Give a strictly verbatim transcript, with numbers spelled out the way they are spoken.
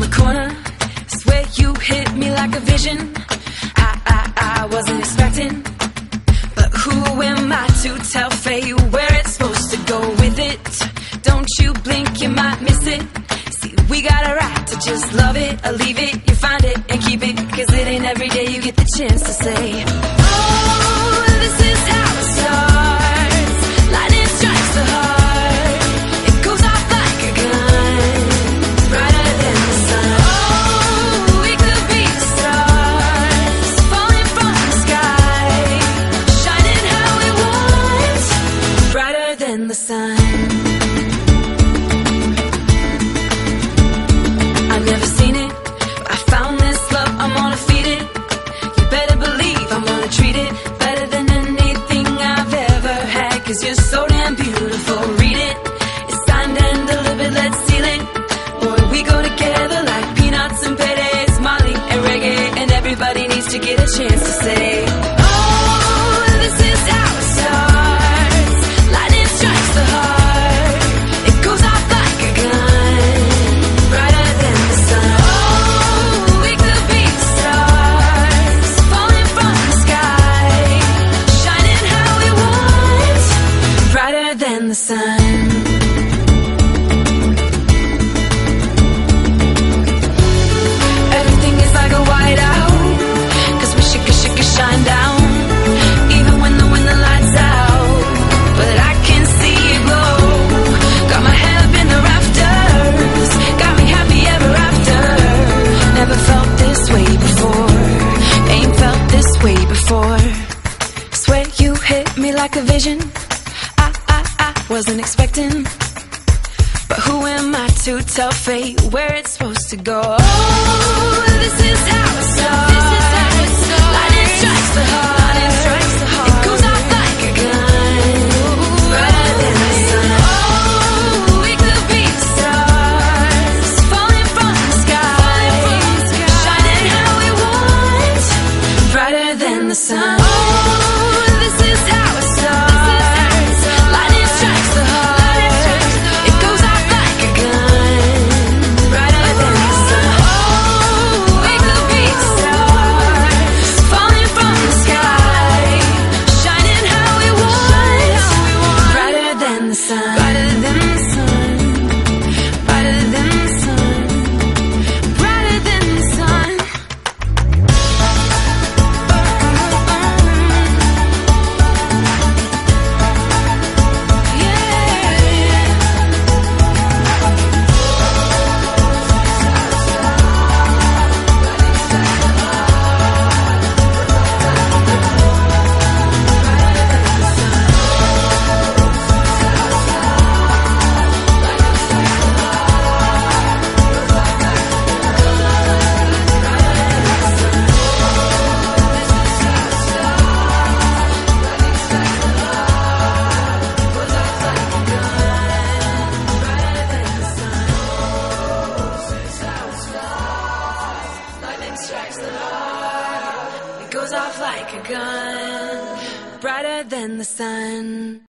the corner. Swear you hit me like a vision. I, I, I wasn't expecting. But who am I to tell fate where it's supposed to go with it? Don't you blink, you might miss it. See, we got a right to just love it or leave it. You find it and keep it, cause it ain't every day you get the chance to say, oh, this is how it starts. Lightning strikes the heart. It goes off like a gun, brighter than the sun. Oh, we could be the stars, falling from the sky, shining how we want, brighter than the sun. I've never seen it, but I found this love, I'm gonna feed it. You better believe I'm gonna treat it better than anything I've ever had. Cause you're so damn beautiful, read it. It's signed and delivered, let's seal it. Boy, we go together like peanuts and paydays, Molly and reggae. And everybody needs to get a chance to say, oh, this is how it starts. Lightning strikes the heart. It goes off like a gun, brighter than the sun. Oh, we could be the stars, falling from the sky, shining how we want, brighter than the sun. Everything is like a whiteout, cause we should, should, should shine down, even when the, when the light's out. But I can see it glow. Got my head up in the rafters, got me happy ever after. Never felt this way before, ain't felt this way before. Swear you hit me like a vision. I, I, I wasn't expecting. But who am I to tell fate where it's supposed to go? Oh, this is how it starts. This is how it starts. Lightning strikes the heart. Lightning strikes the heart. It goes off like a gun, brighter than the sun. Oh, we could be the stars, falling from the sky, shining how we want, brighter than the sun. Oh, this is how it starts. Lightning strikes the heart. It goes off like a gun, brighter than the sun. Oh, we could be the stars, falling from the sky, shining how we want, brighter than the sun. Brighter than the sun, brighter than the sun, brighter than the sun. Strikes the heart. It goes off like a gun, brighter than the sun.